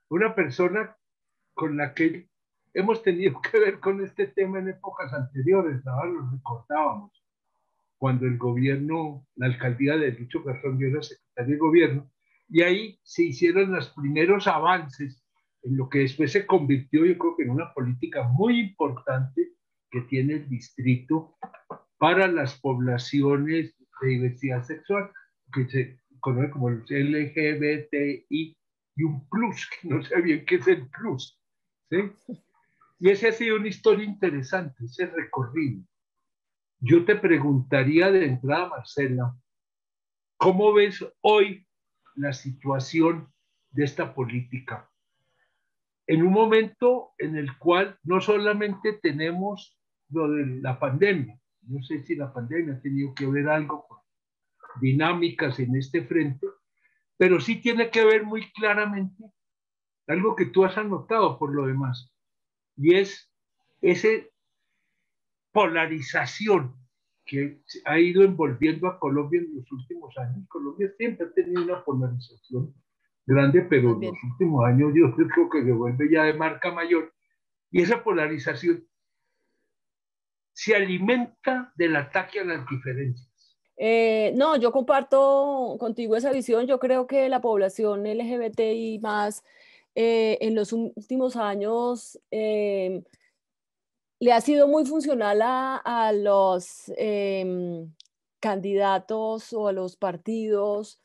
una persona con la que hemos tenido que ver con este tema en épocas anteriores, ahora lo recordábamos, cuando el gobierno, la alcaldía de Lucho Garzón, yo era secretario de gobierno, y ahí se hicieron los primeros avances en lo que después se convirtió, yo creo que en una política muy importante que tiene el distrito para las poblaciones de diversidad sexual, que se conoce como el LGBTI y un plus, que no sé bien qué es el plus, ¿sí? Y ese ha sido una historia interesante, ese recorrido. Yo te preguntaría de entrada, Marcela, ¿cómo ves hoy la situación de esta política? En un momento en el cual no solamente tenemos lo de la pandemia, no sé si la pandemia ha tenido que ver algo con dinámicas en este frente, pero sí tiene que ver muy claramente algo que tú has anotado por lo demás, y es esa polarización que ha ido envolviendo a Colombia en los últimos años. Colombia siempre ha tenido una polarización grande, pero Más en los bien. últimos años yo creo que se vuelve ya de marca mayor. Y esa polarización se alimenta del ataque a las diferencias. No, yo comparto contigo esa visión. Yo creo que la población LGBTI más en los últimos años le ha sido muy funcional a los candidatos o a los partidos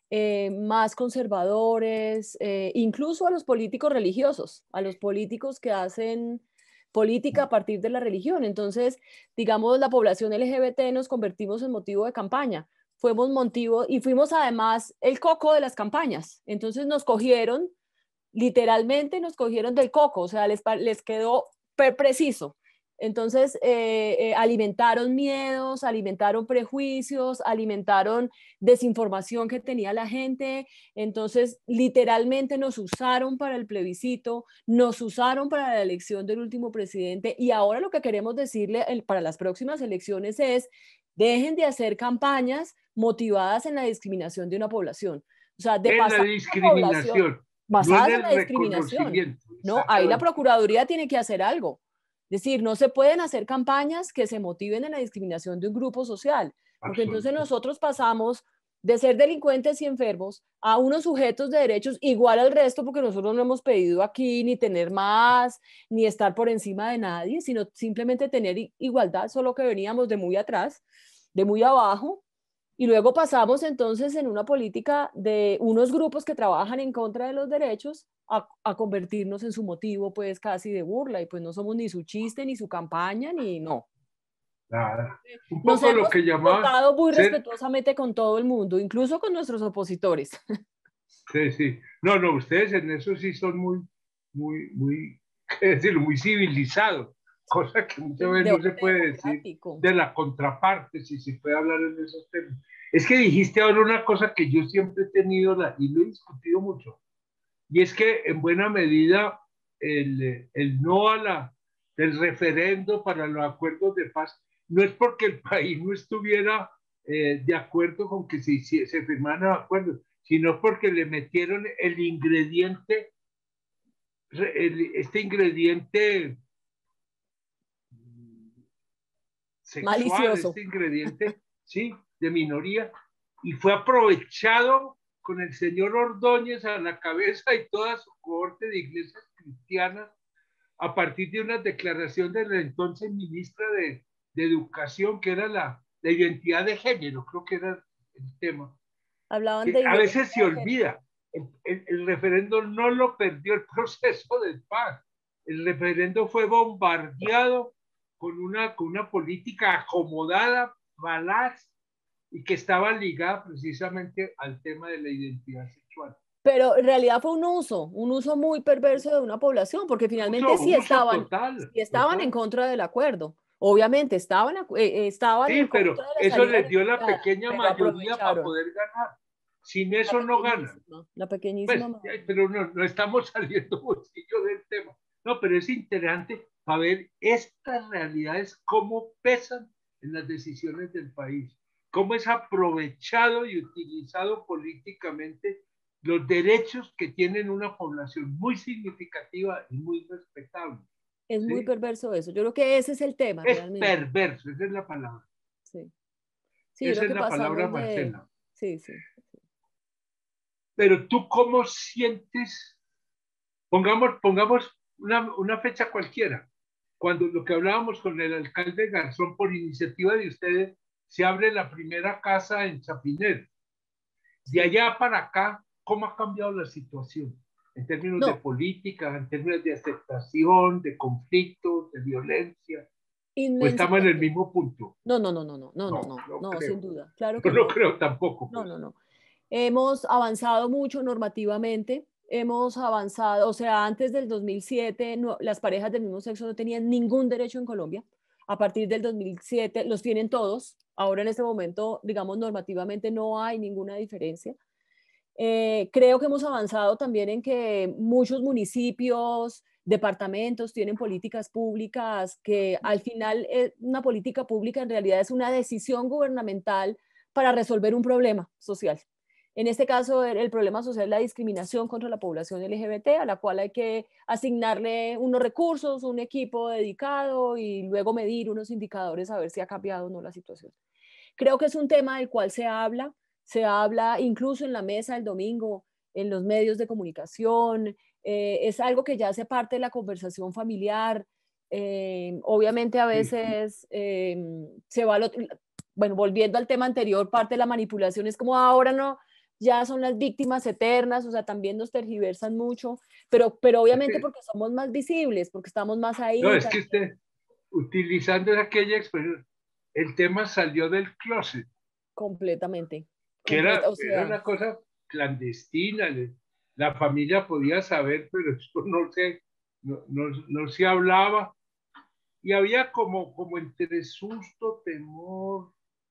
más conservadores, incluso a los políticos religiosos, a los políticos que hacen política a partir de la religión. Entonces, digamos, la población LGBT nos convertimos en motivo de campaña. Fuimos motivo y fuimos además el coco de las campañas. Entonces nos cogieron, literalmente nos cogieron del coco, o sea, les quedó preciso. Entonces, alimentaron miedos, alimentaron prejuicios, alimentaron desinformación que tenía la gente. Entonces, literalmente nos usaron para el plebiscito, nos usaron para la elección del último presidente y ahora lo que queremos decirle para las próximas elecciones es, dejen de hacer campañas motivadas en la discriminación de una población. O sea, de En la pasar una población discriminación, no en basadas en el la discriminación. reconocimiento, No, ahí la exactamente. Procuraduría tiene que hacer algo. Es decir, no se pueden hacer campañas que se motiven en la discriminación de un grupo social, porque entonces Absoluto. nosotros pasamos de ser delincuentes y enfermos a unos sujetos de derechos igual al resto, porque nosotros no hemos pedido aquí ni tener más, ni estar por encima de nadie, sino simplemente tener igualdad, solo que veníamos de muy atrás, de muy abajo, y luego pasamos entonces en una política de unos grupos que trabajan en contra de los derechos a convertirnos en su motivo pues casi de burla y pues no somos ni su chiste, ni su campaña, ni no. Nada. Un Nos poco lo hemos que llamaba portado muy ser. respetuosamente con todo el mundo, incluso con nuestros opositores. Sí, sí. No, no, ustedes en eso sí son muy, qué decirlo, muy civilizados, cosa que muchas veces no se Debate puede decir democrático. de la contraparte, si se puede hablar en esos temas. Es que dijiste ahora una cosa que yo siempre he tenido y lo he discutido mucho, y es que en buena medida el no a el referendo para los acuerdos de paz no es porque el país no estuviera de acuerdo con que se firmaran los acuerdos, sino porque le metieron el ingrediente, este ingrediente sexual, Malicioso. este ingrediente, ¿sí? De minoría, y fue aprovechado con el señor Ordóñez a la cabeza y toda su cohorte de iglesias cristianas a partir de una declaración de la entonces ministra de Educación, que era la identidad de género, creo que era el tema, Hablaban que de a ideología veces se de género. olvida. El referendo no lo perdió el proceso de paz. El referendo fue bombardeado con una política acomodada, falaz, y que estaba ligada precisamente al tema de la identidad sexual. Pero en realidad fue un uso muy perverso de una población, porque finalmente Uso total, sí estaban en total. contra del acuerdo. Obviamente estaban Sí, en contra pero de la eso salida les dio la negociada, pequeña pero mayoría para aprovecharon. poder ganar. Sin La eso no ganan. pequeñísima, la pequeñísima Pues, mayoría. pero no estamos saliendo bolsillo del tema. No, pero es interesante para ver estas realidades, cómo pesan en las decisiones del país, cómo es aprovechado y utilizado políticamente los derechos que tienen una población muy significativa y muy respetable. Es muy ¿Sí? perverso eso. Yo creo que ese es el tema Es realmente. perverso, esa es la palabra. Sí, sí, yo Esa creo es que la palabra, pasamos de... Marcela. Sí, sí. Pero tú, ¿cómo sientes? Pongamos una fecha cualquiera. Cuando lo que hablábamos con el alcalde Garzón, por iniciativa de ustedes, se abre la primera casa en Chapinero. De Sí. allá para acá, ¿cómo ha cambiado la situación? En términos de No, política, en términos de aceptación, de conflictos, de violencia. ¿O estamos en el inmensamente. mismo punto? No, no, no, no, no, no, no, No, no, no no, sin creo. duda. Claro Yo que no no. creo tampoco, No, pues. no, no. Hemos avanzado mucho normativamente. Hemos avanzado, o sea, antes del 2007 las parejas del mismo sexo no tenían ningún derecho en Colombia. A partir del 2007 los tienen todos. Ahora en este momento, digamos, normativamente no hay ninguna diferencia. Creo que hemos avanzado también en que muchos municipios, departamentos tienen políticas públicas que al final una política pública en realidad es una decisión gubernamental para resolver un problema social. En este caso, el problema social es la discriminación contra la población LGBT, a la cual hay que asignarle unos recursos, un equipo dedicado y luego medir unos indicadores a ver si ha cambiado o no la situación. Creo que es un tema del cual se habla incluso en la mesa el domingo, en los medios de comunicación, es algo que ya hace parte de la conversación familiar. Obviamente a Sí. veces se va, bueno, volviendo al tema anterior, parte de la manipulación es como ahora no, ya son las víctimas eternas, o sea, también nos tergiversan mucho, pero obviamente porque somos más visibles, porque estamos más No, ahí es que también. usted, utilizando aquella expresión, el tema salió del closet, Completamente, que completa, o era sea, una cosa clandestina. La familia podía saber, pero eso no se hablaba. Y había como entre susto, temor,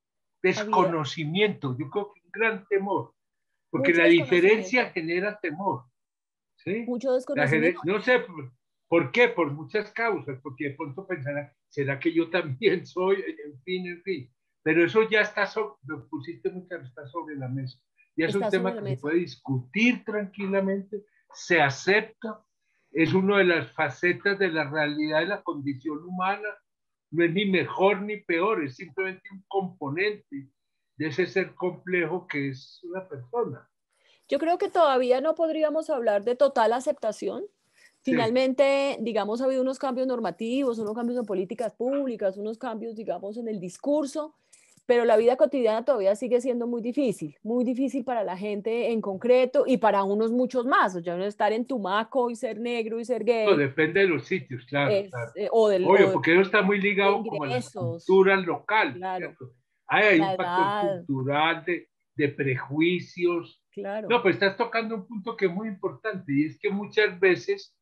había desconocimiento. Yo creo que un gran temor, porque mucho la diferencia desconocimiento, genera temor. ¿Sí? mucho desconocimiento. No sé por qué, por muchas causas, porque de pronto pensarán, ¿será que yo también soy? En fin, en fin. Pero eso ya está, lo pusiste muy claro, está sobre la mesa. Ya es un Está sobre tema la que se mesa. puede discutir tranquilamente, se acepta, es una de las facetas de la realidad de la condición humana, no es ni mejor ni peor, es simplemente un componente de ese ser complejo que es una persona. Yo creo que todavía no podríamos hablar de total aceptación. Sí. Finalmente, digamos, ha habido unos cambios normativos, unos cambios en políticas públicas, unos cambios, digamos, en el discurso, pero la vida cotidiana todavía sigue siendo muy difícil para la gente en concreto y para unos muchos más. O sea, no estar en Tumaco y ser negro y ser No, gay, depende de los sitios, claro, es, claro. o Obvio, porque eso está muy de ligado como a la ingresos, cultura local, claro, ¿cierto? Hay la un factor edad, cultural de prejuicios. claro, No, pues estás tocando un punto que es muy importante y es que muchas veces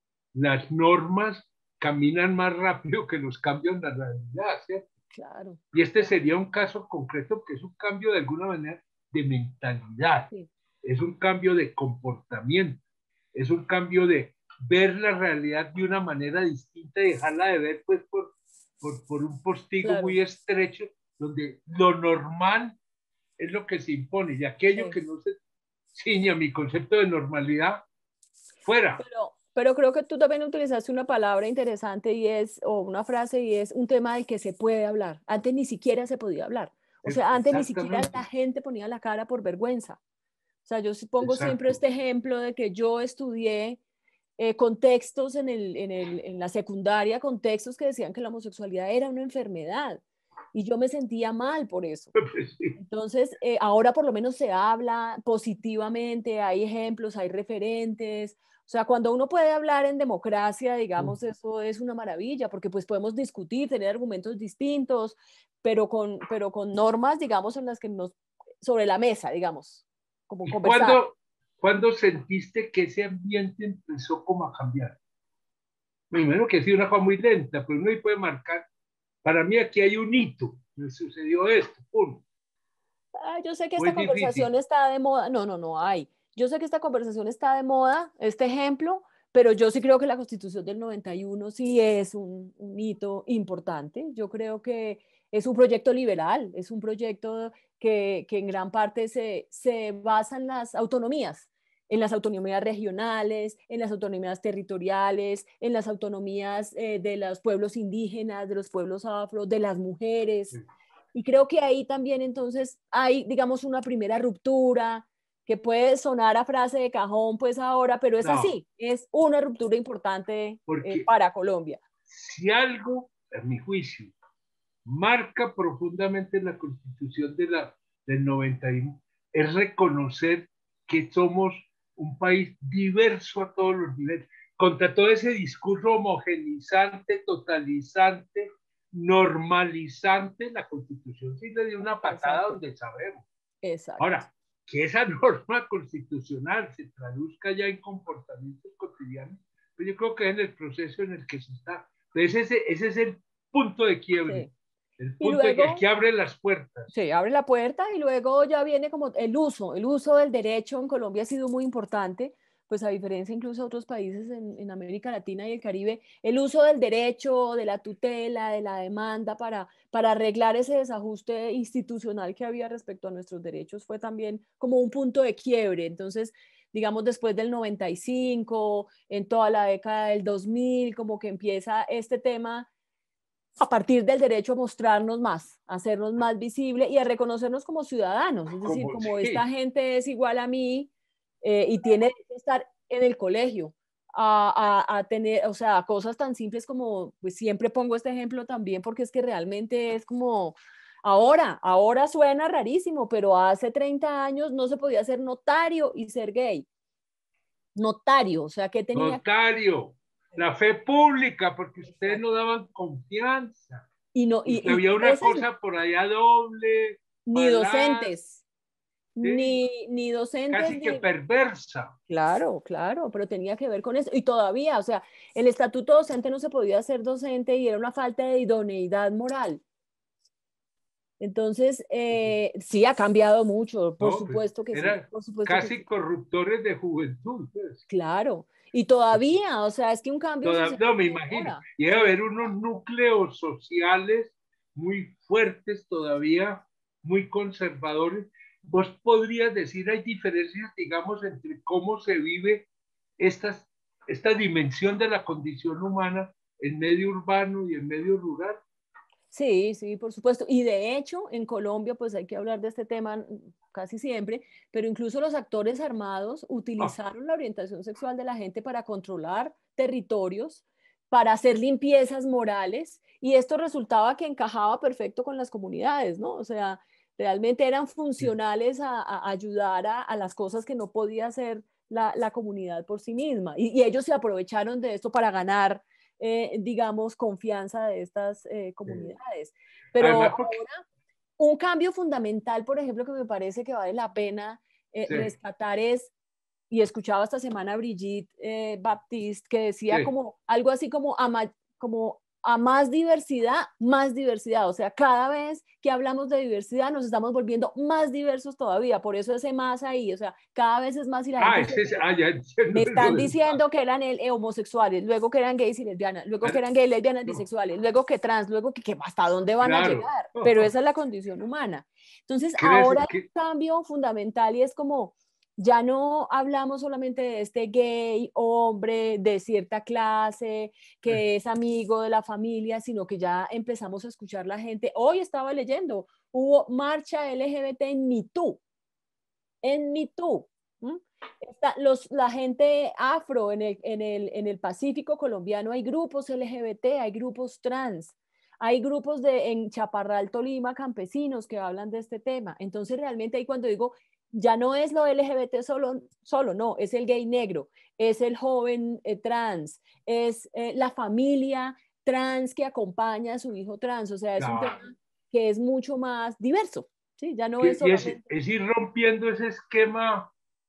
las normas caminan más rápido que los cambios en la realidad, ¿cierto? claro, Y este claro, sería un caso concreto que es un cambio de alguna manera de mentalidad, sí. es un cambio de comportamiento, es un cambio de ver la realidad de una manera distinta y dejarla de ver pues por un postigo Claro, muy estrecho donde lo normal es lo que se impone y aquello sí. que no se ciña a mi concepto de normalidad, fuera. Pero creo que tú también utilizaste una palabra interesante y es, o una frase y es un tema del que se puede hablar. Antes ni siquiera se podía hablar. O sea, antes ni siquiera la Exactamente, gente ponía la cara por vergüenza. O sea, yo pongo siempre exacto. este ejemplo de que yo estudié contextos en la secundaria, contextos que decían que la homosexualidad era una enfermedad y yo me sentía mal por eso. Pues sí. Entonces, ahora por lo menos se habla positivamente, hay ejemplos, hay referentes. O sea, cuando uno puede hablar en democracia, digamos, eso es una maravilla, porque pues podemos discutir, tener argumentos distintos, pero con normas, digamos, en las que nos, sobre la mesa, digamos, como ¿Y conversar. cuándo sentiste que ese ambiente empezó como a cambiar? Primero que ha sido una cosa muy lenta, pero uno ahí puede marcar. Para mí aquí hay un hito, me sucedió esto, pum, Ah, yo sé que esta muy conversación difícil. está de moda. No, no, no hay. Yo sé que esta conversación está de moda, este ejemplo, pero yo sí creo que la Constitución del 91 sí es un hito importante. Yo creo que es un proyecto liberal, es un proyecto que en gran parte se basa en las autonomías. en las autonomías regionales, en las autonomías territoriales, en las autonomías de los pueblos indígenas, de los pueblos afro, de las mujeres. Y creo que ahí también entonces hay, digamos, una primera ruptura que puede sonar a frase de cajón pues ahora, pero es No, así, es una ruptura importante porque para Colombia. si algo, a mi juicio, marca profundamente la Constitución del 91, es reconocer que somos un país diverso a todos los niveles, contra todo ese discurso homogenizante, totalizante, normalizante. La Constitución sí le dio una patada Exacto, donde sabemos. exacto. Ahora, que esa norma constitucional se traduzca ya en comportamientos cotidianos, pues yo creo que es en el proceso en el que se está. Entonces ese es el punto de quiebre, Sí. el Y punto de el luego que abre las puertas. se abre la puerta y luego ya viene como el uso del derecho en Colombia ha sido muy importante, pues a diferencia incluso de otros países en América Latina y el Caribe, el uso del derecho, de la tutela, de la demanda para arreglar ese desajuste institucional que había respecto a nuestros derechos fue también como un punto de quiebre. Entonces, digamos, después del 95, en toda la década del 2000, como que empieza este tema a partir del derecho a mostrarnos más, a hacernos más visibles y a reconocernos como ciudadanos, es decir, Como como esta sí, gente es igual a mí y tiene que estar en el colegio, a tener, o sea, cosas tan simples como, pues siempre pongo este ejemplo también porque es que realmente es como, ahora suena rarísimo, pero hace 30 años no se podía ser notario y ser gay. Notario, o sea, ¿qué tenía que notario, la fe pública, porque ustedes no daban confianza, y no porque y había a una veces cosa por allá doble, ni falaz, docentes ¿sí? ni docentes, Casi que ni... perversa. Claro, claro, pero tenía que ver con eso. Y todavía, o sea, el estatuto docente no se podía ser docente y era una falta de idoneidad moral. Entonces, sí ha cambiado mucho, por No, pues supuesto que sí, eran por supuesto que casi sí. corruptores de juventud, pues. Claro. Y todavía, o sea, es que un cambio social No, me se imagino. demora. Y debe haber unos núcleos sociales muy fuertes todavía, muy conservadores. Vos podrías decir, hay diferencias, digamos, entre cómo se vive estas, esta dimensión de la condición humana en medio urbano y en medio rural. Sí, sí, por supuesto. Y de hecho, en Colombia, pues hay que hablar de este tema casi siempre, pero incluso los actores armados Ah, utilizaron la orientación sexual de la gente para controlar territorios, para hacer limpiezas morales, y esto resultaba que encajaba perfecto con las comunidades, ¿no? O sea, realmente eran sí. funcionales a ayudar a las cosas que no podía hacer la comunidad por sí misma. Y ellos se aprovecharon de esto para ganar digamos, confianza de estas comunidades. Pero Además, porque, ahora, un cambio fundamental, por ejemplo, que me parece que vale la pena sí, rescatar es, y escuchaba esta semana a Brigitte Baptiste, que decía sí. como algo así como a más diversidad. O sea, cada vez que hablamos de diversidad nos estamos volviendo más diversos todavía. Por eso ese más ahí, o sea, cada vez es más y la gente dice, Ya entiendo me eso están del más. diciendo que eran homosexuales, luego que eran gays y lesbianas, luego que Ah, eran gays, lesbianas, no, bisexuales, luego que trans, luego que hasta dónde van a claro. llegar. Pero esa es la condición humana. Entonces, ¿Crees ahora hay que un cambio fundamental y es como, ya no hablamos solamente de este gay hombre de cierta clase que es amigo de la familia, sino que ya empezamos a escuchar la gente. Hoy estaba leyendo, hubo marcha LGBT en MeToo, en MeToo. La gente afro en el Pacífico colombiano, hay grupos LGBT, hay grupos trans, hay grupos en Chaparral, Tolima, campesinos que hablan de este tema. Entonces realmente ahí cuando digo, ya no es lo LGBT solo no, es el gay negro, es el joven trans, es la familia trans que acompaña a su hijo trans, o sea, es un tema la, que es mucho más diverso, ¿sí? Ya no es y solamente... es ir rompiendo ese esquema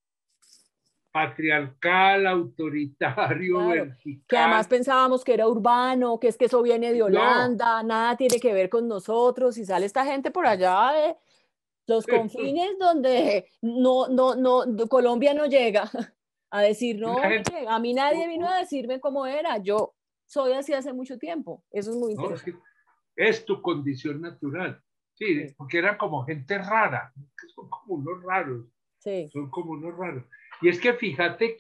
patriarcal, autoritario, Claro, que además vertical? pensábamos que era urbano, que es que eso viene de No, Holanda, nada tiene que ver con nosotros, y sale esta gente por allá de los confines donde Colombia no llega a decir, una no, gente, mire, a mí nadie vino a decirme cómo era, yo soy así hace mucho tiempo, eso es muy no, interesante. es tu condición natural. Sí, Sí, porque eran como gente rara, que son como unos raros, sí, son como unos raros. Y es que fíjate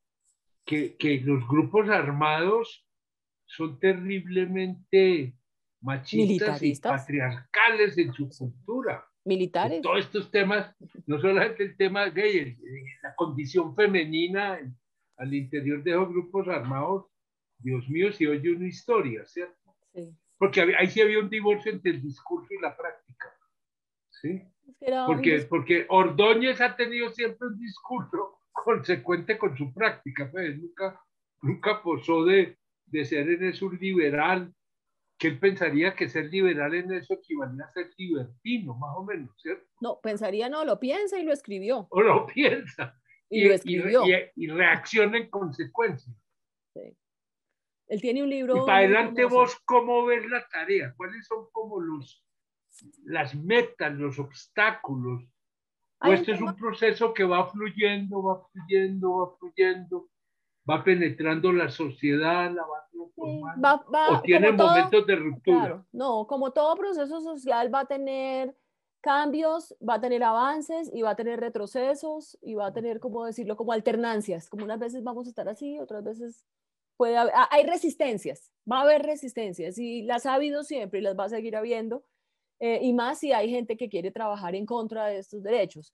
que los grupos armados son terriblemente machistas y Militaristas, patriarcales en su eso, cultura. De militares. todos estos temas, no solamente el tema gay, la condición femenina al interior de esos grupos armados, Dios mío, si oye una historia, ¿cierto? Sí. Porque ahí sí había un divorcio entre el discurso y la práctica, ¿sí? Es que era un Porque Ordóñez ha tenido siempre un discurso consecuente con su práctica, pues nunca posó de ser en eso un liberal, que él pensaría que ser liberal en eso equivalía a ser libertino, más o menos, ¿cierto? no, pensaría, no, lo piensa y lo escribió. O lo piensa Y lo escribió. y reacciona en consecuencia. Sí. Él tiene un Y libro para muy adelante famoso. vos, ¿cómo ves la tarea? ¿Cuáles son como las metas, los obstáculos? O Hay un esto es tema, un proceso que va fluyendo, va fluyendo, va fluyendo, va penetrando la sociedad, la va sí, transformando, o tiene como todo, momentos de ruptura. claro, no, como todo proceso social va a tener cambios, va a tener avances y va a tener retrocesos y va a tener, como decirlo, como alternancias, como unas veces vamos a estar así, otras veces puede haber, hay resistencias, va a haber resistencias y las ha habido siempre y las va a seguir habiendo, y más si hay gente que quiere trabajar en contra de estos derechos.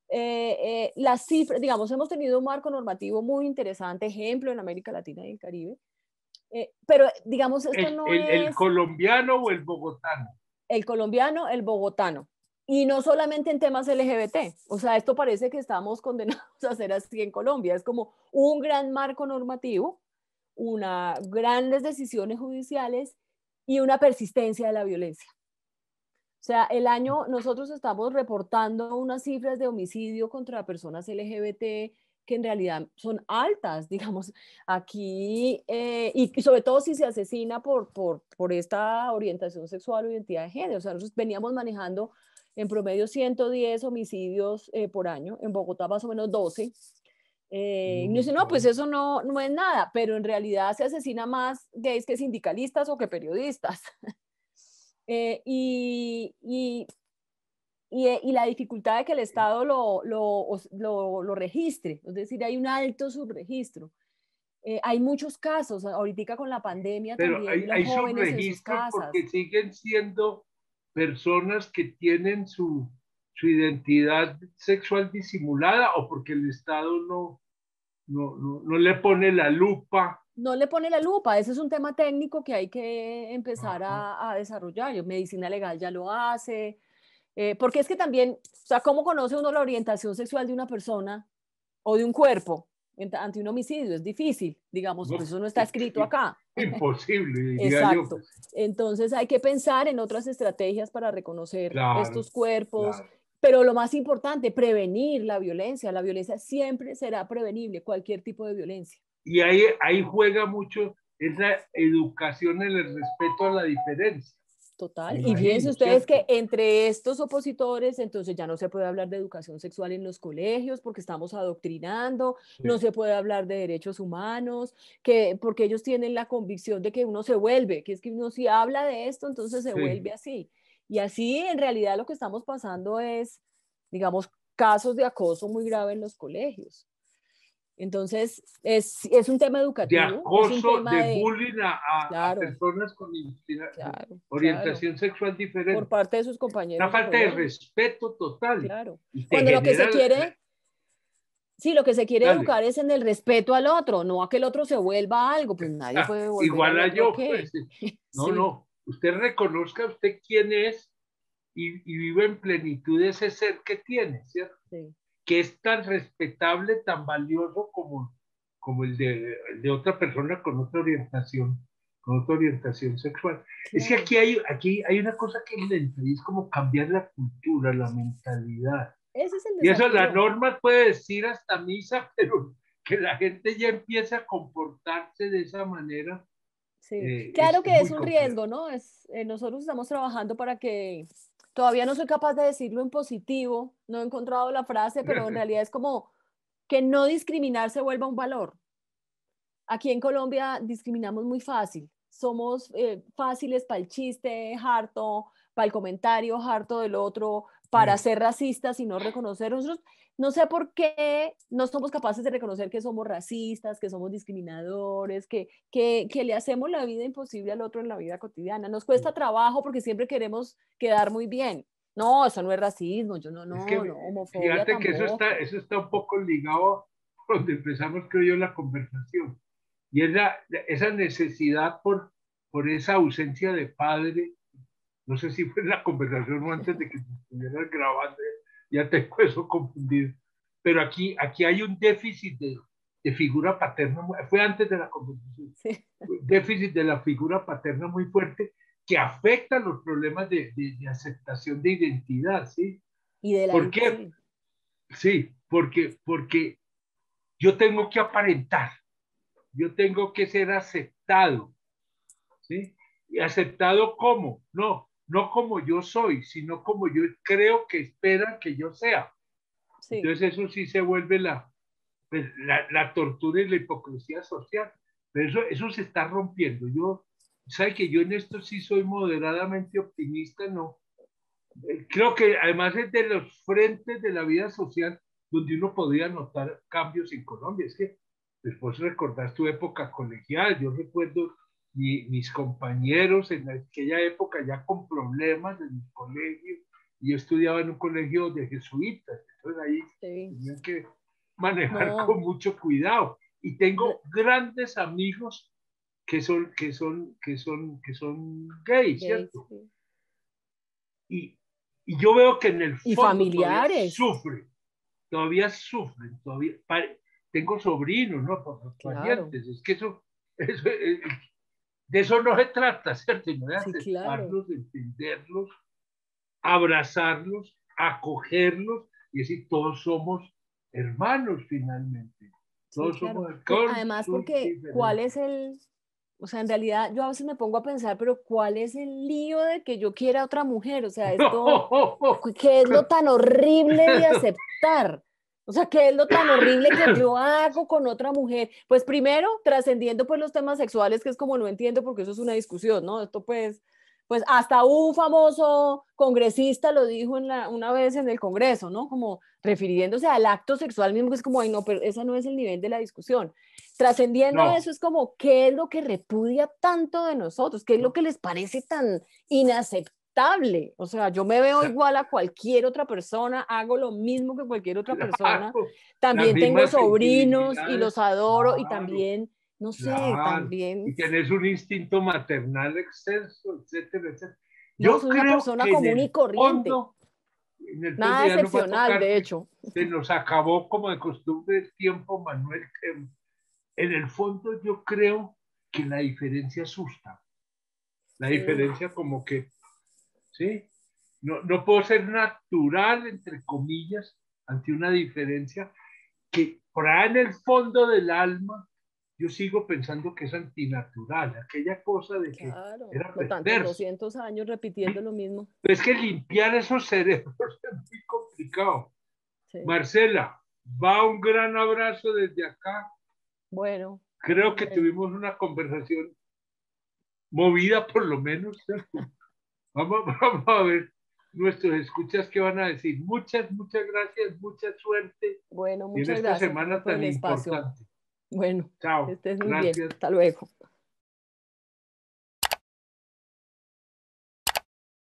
Las cifras, digamos, hemos tenido un marco normativo muy interesante, ejemplo en América Latina y el Caribe, pero digamos, esto no El es colombiano o el bogotano. el colombiano, el bogotano. Y no solamente en temas LGBT, o sea, esto parece que estamos condenados a ser así en Colombia. Es como un gran marco normativo, unas grandes decisiones judiciales y una persistencia de la violencia. O sea, nosotros estamos reportando unas cifras de homicidio contra personas LGBT que en realidad son altas, digamos, aquí, y sobre todo si se asesina por esta orientación sexual o identidad de género. O sea, nosotros veníamos manejando en promedio 110 homicidios por año, en Bogotá más o menos 12. Y uno dice, no, pues eso no es nada, pero en realidad se asesina más gays que sindicalistas o que periodistas. Eh, y, y, y la dificultad de que el Estado lo registre, es decir, hay un alto subregistro. Hay muchos casos, ahorita con la pandemia Pero también, de los hay jóvenes en sus subregistros casas. porque siguen siendo personas que tienen su identidad sexual disimulada o porque el Estado no le pone la lupa. No le pone la lupa, ese es un tema técnico que hay que empezar Ajá. a desarrollar. Medicina legal ya lo hace, porque es que también, o sea, ¿cómo conoce uno la orientación sexual de una persona o de un cuerpo ante un homicidio? Es difícil, digamos, No, pues eso no está escrito acá. imposible, diría yo. Exacto. Pues. Entonces hay que pensar en otras estrategias para reconocer Claro, estos cuerpos, claro. pero lo más importante, prevenir la violencia. La violencia siempre será prevenible, cualquier tipo de violencia. Y ahí juega mucho esa educación en el respeto a la diferencia, me Total. Y fíjense imagino, ustedes que ¿cierto? entre estos opositores, entonces ya no se puede hablar de educación sexual en los colegios porque estamos adoctrinando, no Sí, se puede hablar de derechos humanos, que porque ellos tienen la convicción de que uno se vuelve, que es que uno si habla de esto, entonces se sí. vuelve así. Y así en realidad lo que estamos pasando es, digamos, casos de acoso muy grave en los colegios. Entonces, es un tema De educativo, es un acoso, tema de de, bullying a claro, personas con claro, claro, orientación sexual por diferente. parte de sus Una compañeros de falta de colegio. respeto total Claro. y te Cuando lo que se genera, quiere, sí, lo que se quiere dale, educar es en el respeto al otro, no a que el otro se vuelva algo, pues nadie puede volver al igual a otro a yo, qué. pues, no, Sí, no, usted reconozca usted quién es y vive en plenitud de ese ser que tiene, ¿cierto? sí, Que es tan respetable, tan valioso como el de otra persona con otra orientación sexual. Es que claro. aquí hay una cosa que es lenta y es como cambiar la cultura, la mentalidad. Ese es el Y eso la desafío. norma puede decir hasta misa, pero que la gente ya empiece a comportarse de esa manera Sí, claro es que es muy un complejo. riesgo, ¿no? Nosotros estamos trabajando para que, todavía no soy capaz de decirlo en positivo, no he encontrado la frase, pero en realidad es como que no discriminar se vuelva un valor. Aquí en Colombia discriminamos muy fácil. Somos fáciles para el chiste, harto, para el comentario, harto del otro, para ser racistas y no reconocer. Nosotros no sé por qué no somos capaces de reconocer que somos racistas, que somos discriminadores, que le hacemos la vida imposible al otro en la vida cotidiana. Nos cuesta trabajo porque siempre queremos quedar muy bien. No, eso no es racismo, yo no, Es que no, homofobia fíjate que tampoco. eso está un poco ligado a donde empezamos, creo yo, la conversación. Y es esa necesidad por esa ausencia de padre. No sé si fue en la conversación o antes de que se estuvieran grabando, ya tengo eso confundido. Pero aquí hay un déficit de figura paterna, fue antes de la conversación, Sí. déficit de la figura paterna muy fuerte que afecta los problemas de aceptación de identidad, ¿sí? Y de la, ¿Por qué? sí, Sí, porque yo tengo que aparentar, yo tengo que ser aceptado, ¿sí? ¿Y aceptado cómo? No, no como yo soy, sino como yo creo que esperan que yo sea. sí. Entonces eso sí se vuelve la tortura y la hipocresía social. Pero eso se está rompiendo. ¿Sabe que yo en esto sí soy moderadamente optimista? No. Creo que además es de los frentes de la vida social donde uno podría notar cambios en Colombia. Es que después recordás tu época colegial. Yo recuerdo mis compañeros en aquella época ya con problemas en el colegio. Y yo estudiaba en un colegio de jesuitas. Entonces ahí Sí. tenían que manejar No, con mucho cuidado. Y tengo grandes amigos que son gays, gays, ¿cierto? sí. Y, y yo veo que en el Y fondo familiares, todavía sufren, tengo sobrinos, ¿no? claro, Parientes, es que eso de eso no se trata, ¿cierto? Sino de sí, claro. aceptarlos, de entenderlos, abrazarlos, acogerlos y decir, todos somos hermanos finalmente, Sí, todos claro. somos con Además, sus porque ¿cuál es diferencias. el, o sea, en realidad yo a veces me pongo a pensar, pero ¿cuál es el lío de que yo quiera a otra mujer? O sea, esto, ¿qué es lo tan horrible de aceptar? O sea, ¿qué es lo tan horrible que yo hago con otra mujer? Pues primero, trascendiendo pues los temas sexuales, que es como no entiendo porque eso es una discusión, ¿no? Esto pues hasta un famoso congresista lo dijo una vez en el Congreso, ¿no? Como refiriéndose al acto sexual mismo, que es como, ay, no, pero ese no es el nivel de la discusión. Trascendiendo No, eso es como, ¿qué es lo que repudia tanto de nosotros? ¿Qué es lo no, que les parece tan inaceptable? O sea, yo me veo igual a cualquier otra persona, hago lo mismo que cualquier otra persona, claro, las también tengo mismas sobrinos y sensibilidades, los adoro y claro. también, no sé, Claro, también, y tenés un instinto maternal exceso, etcétera, etcétera. no, Yo soy una creo persona que común y corriente, en el fondo nada ya nos va a excepcional, tocar de que hecho. se nos acabó como de costumbre el tiempo, Manuel. En el fondo yo creo que la diferencia asusta, la Sí, diferencia como que, ¿sí? No puedo ser natural, entre comillas, ante una diferencia que por ahí en el fondo del alma yo sigo pensando que es antinatural, aquella cosa de que claro, era lo tantos perverso. 200 años repitiendo ¿Sí? lo mismo. Pero es que limpiar esos cerebros es muy complicado. Sí, Marcela, va un gran abrazo desde acá. bueno, Creo que bueno. tuvimos una conversación movida por lo menos. Vamos a ver nuestros escuchas qué van a decir. Muchas gracias, mucha suerte Bueno, y en muchas esta gracias, Manuel, semana por tan el espacio. importante. Bueno, que Chao, estés muy bien. gracias. Hasta luego.